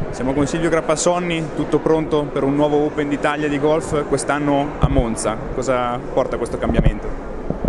Siamo con Silvio Grappasonni, tutto pronto per un nuovo Open d'Italia di golf quest'anno a Monza. Cosa porta questo cambiamento?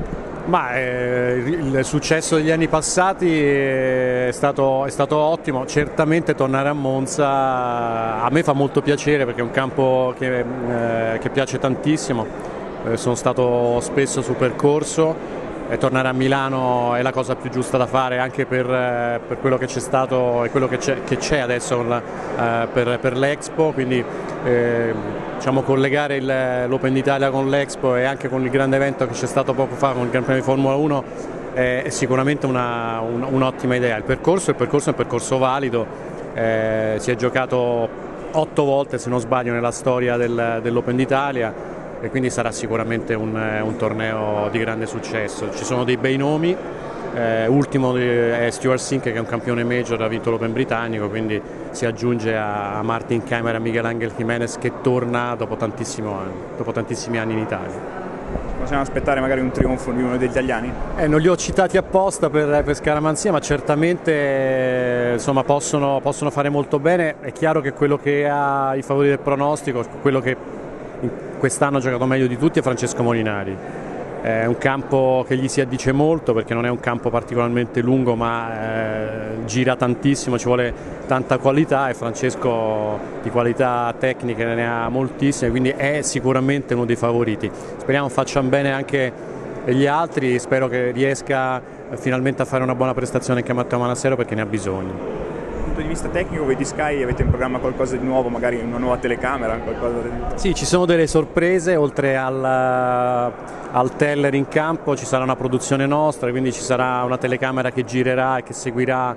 Il successo degli anni passati è stato ottimo. Certamente tornare a Monza a me fa molto piacere perché è un campo che piace tantissimo. Sono stato spesso sul percorso e tornare a Milano è la cosa più giusta da fare anche per quello che c'è stato e quello che c'è adesso per l'Expo, quindi diciamo, collegare l'Open d'Italia con l'Expo e anche con il grande evento che c'è stato poco fa con il Gran Premio di Formula 1 è sicuramente un'ottima idea. Il percorso è un percorso valido, si è giocato 8 volte se non sbaglio nella storia dell'Open d'Italia e quindi sarà sicuramente un torneo di grande successo. Ci sono dei bei nomi, ultimo è Stuart Sink che è un campione major, ha vinto l'Open britannico, quindi si aggiunge a Martin Kaymer e a Miguel Ángel Jiménez che torna dopo tantissimi anni in Italia. Possiamo aspettare magari un trionfo di uno degli italiani? Non li ho citati apposta per scaramanzia, ma certamente insomma, possono fare molto bene. È chiaro che quello che ha i favori del pronostico, quello che quest'anno ha giocato meglio di tutti è Francesco Molinari. È un campo che gli si addice molto perché non è un campo particolarmente lungo, ma gira tantissimo, ci vuole tanta qualità e Francesco di qualità tecniche ne ha moltissime, quindi è sicuramente uno dei favoriti. Speriamo facciano bene anche gli altri, spero che riesca finalmente a fare una buona prestazione anche Matteo Manassero perché ne ha bisogno. Dal punto di vista tecnico, voi di Sky avete in programma qualcosa di nuovo, magari una nuova telecamera? Sì, ci sono delle sorprese, oltre al teller in campo ci sarà una produzione nostra, quindi ci sarà una telecamera che girerà e che seguirà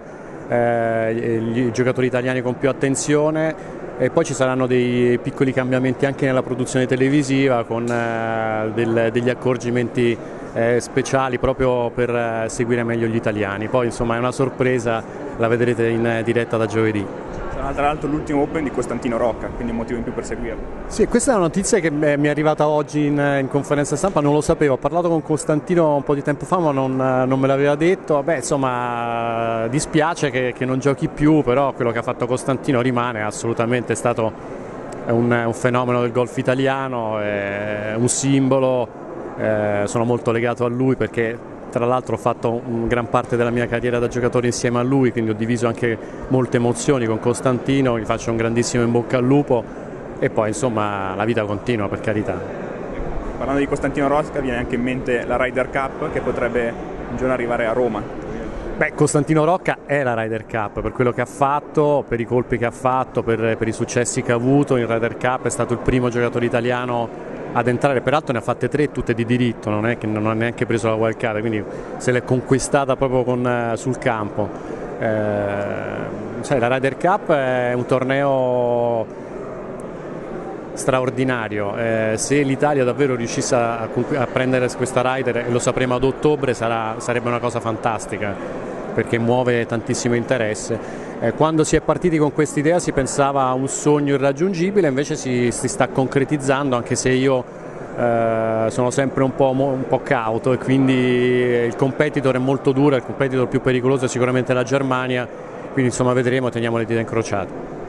i giocatori italiani con più attenzione e poi ci saranno dei piccoli cambiamenti anche nella produzione televisiva con degli accorgimenti speciali proprio per seguire meglio gli italiani. Poi insomma è una sorpresa, la vedrete in diretta da giovedì. Sarà tra l'altro l'ultimo Open di Costantino Rocca, quindi un motivo in più per seguirlo. Sì, questa è una notizia che mi è arrivata oggi in conferenza stampa, non lo sapevo, ho parlato con Costantino un po' di tempo fa ma non me l'aveva detto. Insomma dispiace che non giochi più, però quello che ha fatto Costantino rimane, assolutamente è stato un fenomeno del golf italiano, è un simbolo. Sono molto legato a lui perché tra l'altro ho fatto gran parte della mia carriera da giocatore insieme a lui, quindi ho diviso anche molte emozioni con Costantino, gli faccio un grandissimo in bocca al lupo e poi insomma la vita continua, per carità. Parlando di Costantino Rocca viene anche in mente la Ryder Cup che potrebbe un giorno arrivare a Roma. Costantino Rocca è la Ryder Cup per quello che ha fatto, per i colpi che ha fatto, per i successi che ha avuto in Ryder Cup, è stato il primo giocatore italiano ad entrare, peraltro ne ha fatte 3 tutte di diritto, non è che non ha neanche preso la wild card, quindi se l'è conquistata proprio sul campo. La Ryder Cup è un torneo straordinario, se l'Italia davvero riuscisse a prendere questa Ryder, e lo sapremo ad ottobre, sarebbe una cosa fantastica perché muove tantissimo interesse. Quando si è partiti con quest'idea si pensava a un sogno irraggiungibile, invece si sta concretizzando, anche se io sono sempre un po' cauto e quindi il competitor è molto duro, il competitor più pericoloso è sicuramente la Germania, quindi insomma vedremo, teniamo le dita incrociate.